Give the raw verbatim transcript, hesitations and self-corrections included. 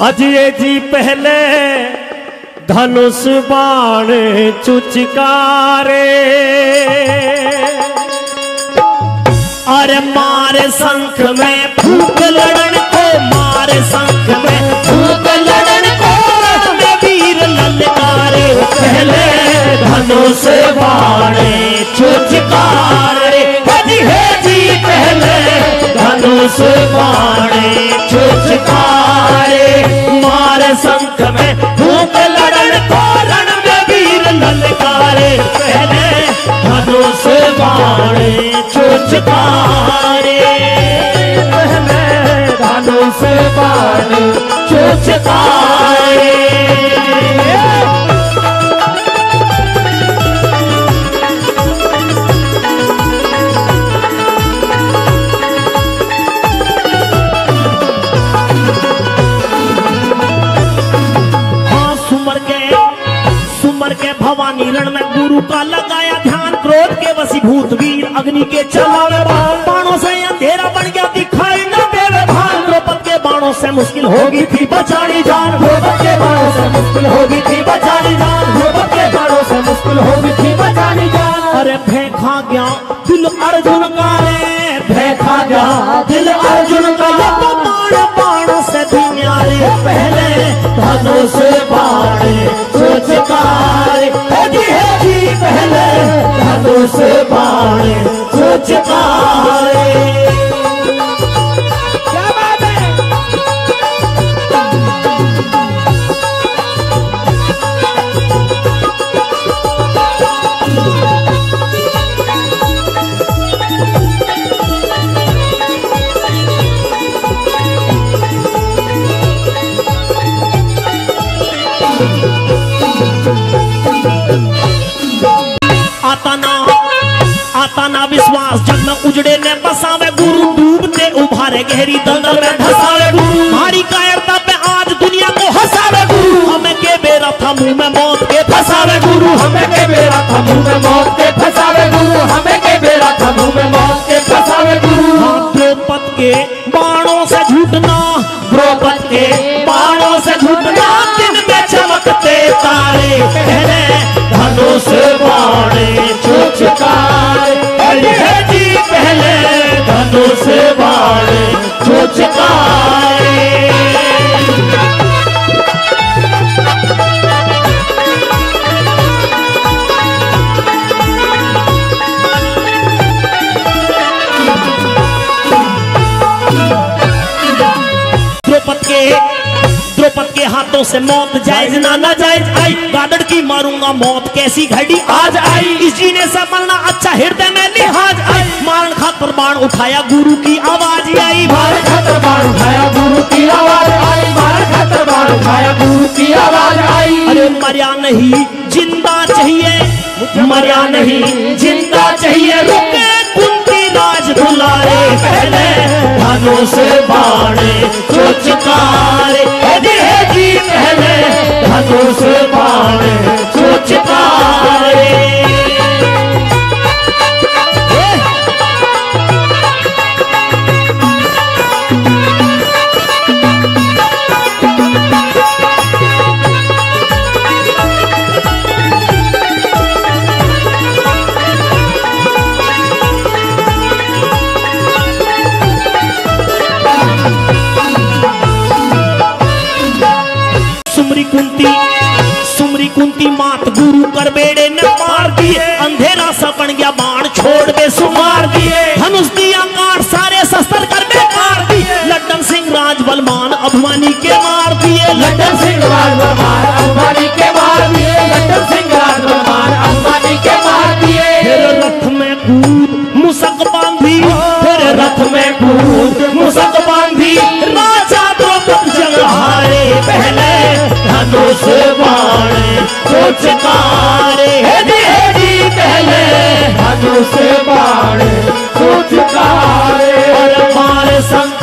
अजय जी पहले धनुष बाण चुचकारे, अरे मारे शंख में फूक लड़न को, मारे शंख में फूक लड़न को, में वीर ललकारे। पहले धनुष बाण चुचकारे, अजय जी पहले धनुष बाण चुचकारे, मारे शंख में फूक लड़न को, रण में वीर ललकारे। पहले धनुष बाण चुचकारे, पहले धनुष बाण चुचकारे। भवानी रण में गुरु का लगाया ध्यान, क्रोध के वशीभूत वीर अग्नि के चलावे बाण, बाणों से अंधेरा बन गया दिखाई न देवे भान। द्रौपद के बाणों से मुश्किल होगी थी बचानी जान, द्रौपद के बाणों से मुश्किल होगी थी बचानी जान, द्रौपद के बाणों से मुश्किल होगी थी बचानी जान। अरे फेंका गया दिल अर्जुन का रे, फेंका गया दिल अर्जुन का, बाण बाणों से भी न्यारे। पहले धनुष बाण चुचकारे, पहले धनुष बाण चुचकारे। क्या बात है। आता ना आता ना विश्वास जग में उजड़े ने बसावे गुरु, डूबते उभारे गहरी दलदल में धसावे गुरु, भारी कायरता पे आज दुनिया को हंसावे गुरु। हमें के बेरा था मुंह में मौत के फंसावे गुरु, हमें के बेरा था मुंह में मौत के फंसावे गुरु, हमें के बेरा था मुंह में मौत के फंसावे गुरु। द्रौपद के बाणों से झूठना, द्रौपद के बाणों से झूठना, दिन में चमकते तारे। पहले धनुष बाण चुचकारे, अजय जी पहले धनुष बाण चुचकारे। द्रौपद के द्रौपद के हाथों से मौत जायज ना ना जायज आई, गादड़ की मारूंगा मौत कैसी घड़ी आज आई। इस जीने से मरना अच्छा हृदय में लिहाज आई, मारण खातर बाण उठाया गुरु की आवाज आई, मारण खातर बाण उठाया गुरु की आवाज आई, मारण खातर बाण उठाया गुरु की आवाज आई। अरे मर्या नहीं जिंदा चाहिए, मर्या नहीं जिंदा चाहिए, रुके कुंती राज दुलारे। पहले धनुष बाण चुचकारे, जी पहले धनुष बाण चुचकारे। कुंती सुमरी कुंती मात गुरु कर बेड़े ने मार दिए, अंधेरा सा बन गया बाण छोड़ दे सुमार दिए, धनुष दिया काट सारे शस्त्र कर बेकार दिए। लड्डन सिंह राज बलवान अभिमानी के मार दिए, लड्डन सिंह राज बलवान अभिमानी के मार दिए, लड्डन सिंह राज बलवान अभिमानी के मार दिए। फिर रथ में कूद मुसक बांधी, फिर रथ में कूद मुसक बांधी, राजा द्रौपद जग हारे। पहले धनुष बाण चुचकारे, जी पहले धनुष बाण चुचकारे, और मारे शंख